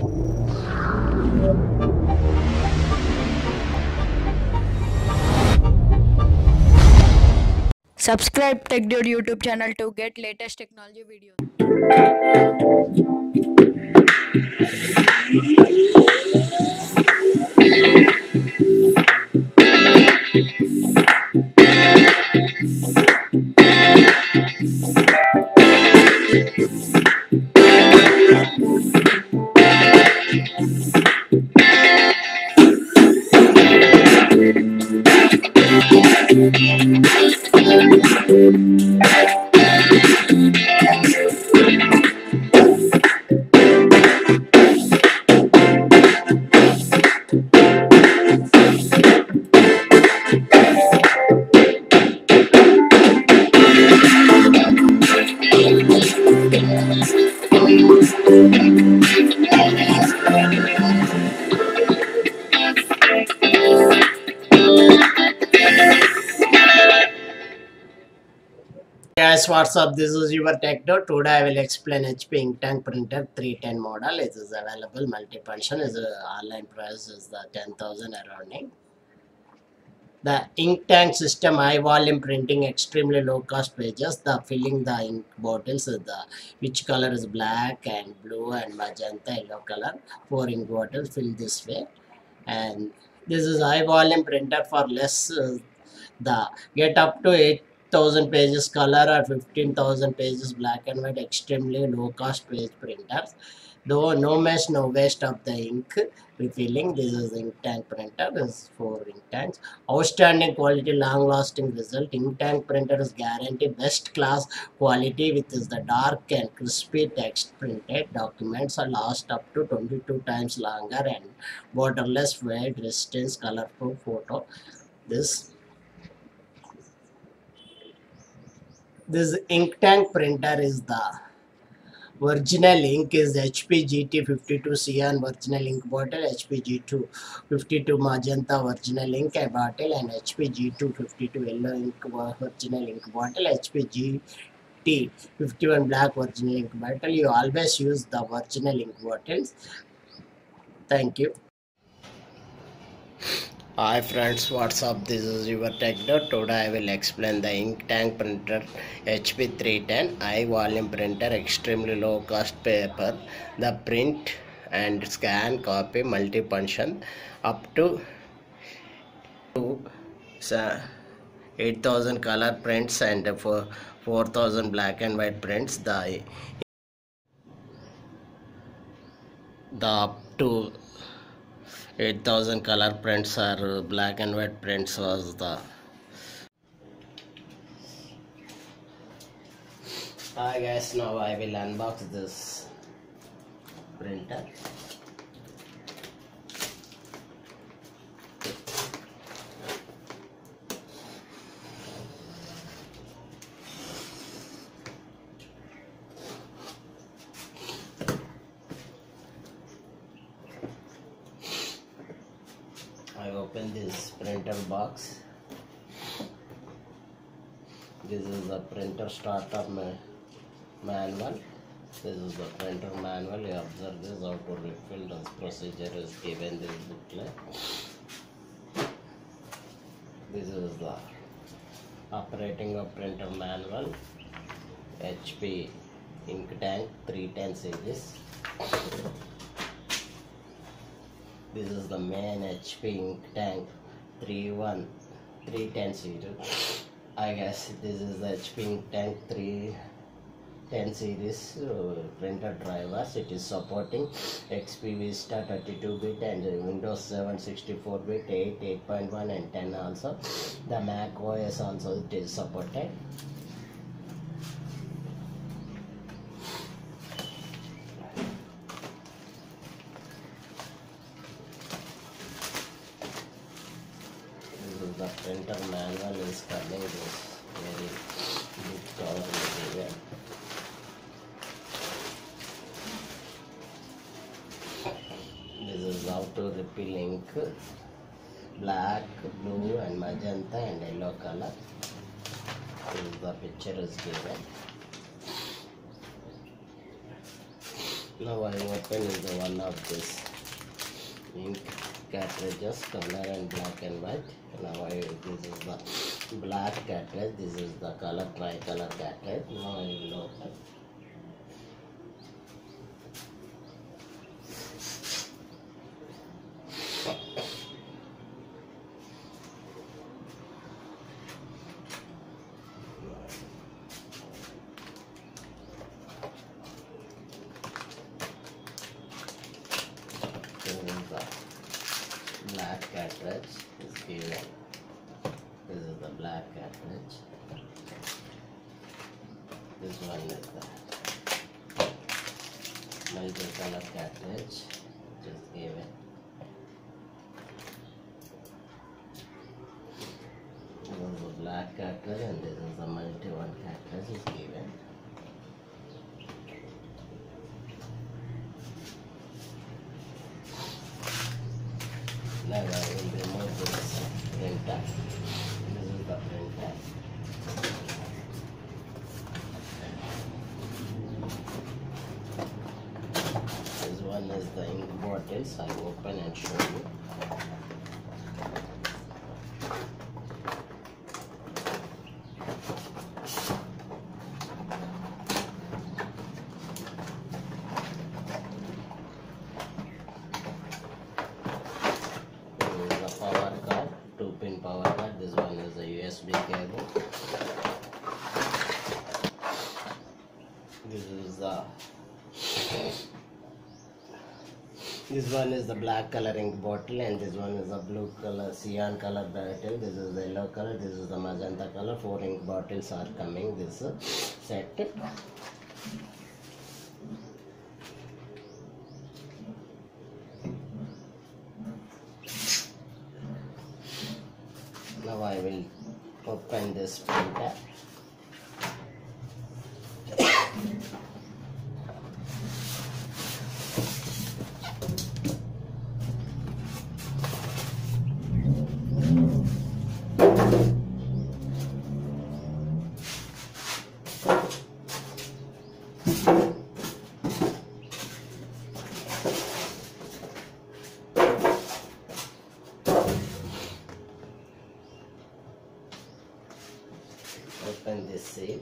Subscribe TechDude YouTube channel to get latest technology videos. Guys, what's up? This is your Techno. Today I will explain HP Inktank Printer 310 model. It is available multi-function. Is online price is the 10,000 around. The Inktank system high volume printing, extremely low cost pages. The filling the ink bottles is the which color is black and blue and magenta yellow color. 4 ink bottles fill this way, and this is high volume printer for less. The get up to 8,000 pages color or 15,000 pages black and white, extremely low cost page printers. Though no mess, no waste of the ink refilling. This is ink tank printer. This is 4 ink tanks. Outstanding quality, long lasting result. Ink tank printer is guarantee best class quality with is the dark and crispy text printed documents are last up to 22 times longer and borderless weight resistance colorful photo. This ink tank printer is the original ink is HP GT 52 cyan original ink bottle, HP G2 52 magenta original ink bottle, and HP G2 52 yellow ink original ink bottle, HP GT 51 black original ink bottle. You always use the original ink bottles. Thank you. Hi friends, what's up? This is your Techno. Today I will explain the ink tank printer HP 310 high volume printer, extremely low cost paper. The print and scan copy multi-function up to 8,000 color prints and 4,000 black and white prints. The up to 8,000 color prints are black and white prints was the. Hi guys, now I will unbox this printer. I open this printer box. This is the printer startup manual. This is the printer manual. You observe this how to refill. This procedure is given this booklet. This is the operating of printer manual. HP Inktank 310 series. This is the main HP Inktank 310 series. I guess this is the HP Inktank 310 series printer drivers. It is supporting XP Vista 32-bit and Windows 7 64-bit, 8, 8.1 and 10 also. The Mac OS also it is supported. The printer manual is coming this very big cover material. This is how to refill ink, black, blue and magenta and yellow color. This is the picture is given. Now I open is the one of this ink cartridges, color and black and white. Now this is the black cartridge, this is the color tricolor cartridge. Now I will open. Black cartridge is given. This is the black cartridge. This one is the multi-color cartridge which is given. This is the black cartridge and this is the multi-one cartridge is given. Now I will remove this printer. This is the printer. This one is the ink bottles. I open and show you. Power card, 2-pin power card. This one is a USB cable. This one is the black color ink bottle, and this one is the blue color cyan color bottle. This is the yellow color. This is the magenta color. 4 ink bottles are coming. This set. Now I will open this printer. Open this seal.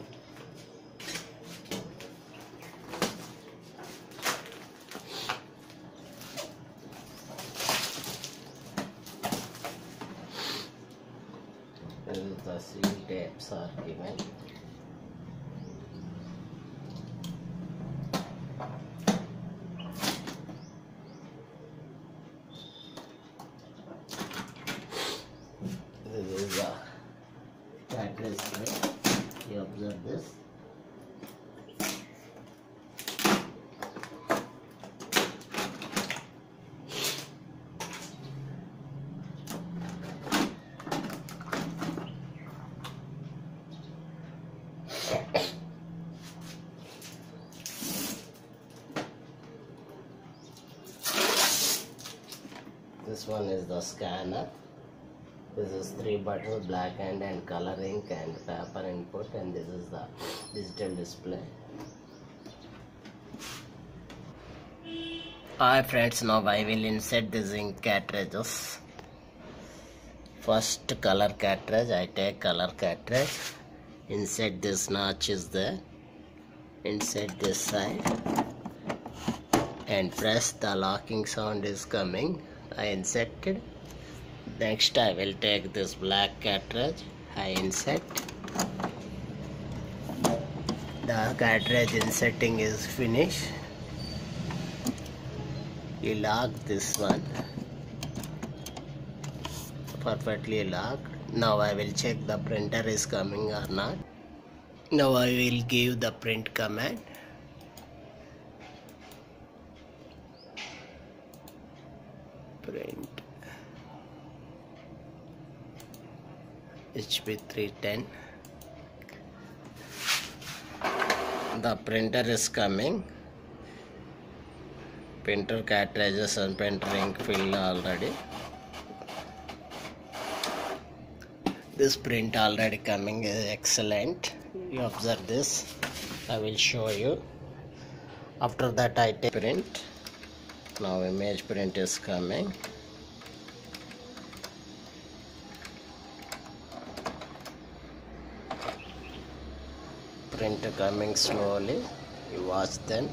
The seal tapes are given. This is the cartridge tray. You observe this. This one is the scanner. This is 3 buttons, black and color ink and paper input, and this is the digital display. Hi friends, now I will insert this ink cartridges. First color cartridge, I take color cartridge, insert this notch is there, insert this side and press. The locking sound is coming. I inserted. Next I will take this black cartridge, I insert. The cartridge inserting is finished. You lock this one, perfectly locked. Now I will check the printer is coming or not. Now I will give the print command. Print HP 310. The printer is coming. Printer cartridges and printer ink filled already. This print already coming is excellent. You observe this. I will show you. After that I take print. Now image print is coming. Print coming slowly. You watch then.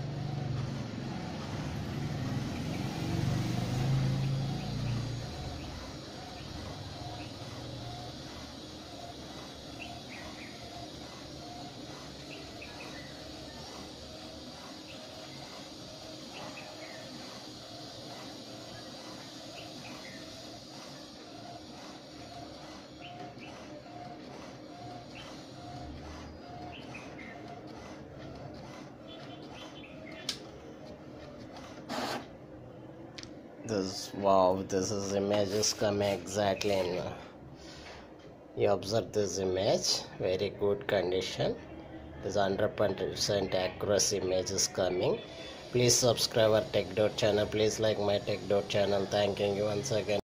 This is images coming exactly in. You observe this image, very good condition. This 100% accuracy image is coming. Please subscribe our Tech Dot channel. Please like my Tech Dot channel. Thanking you once again.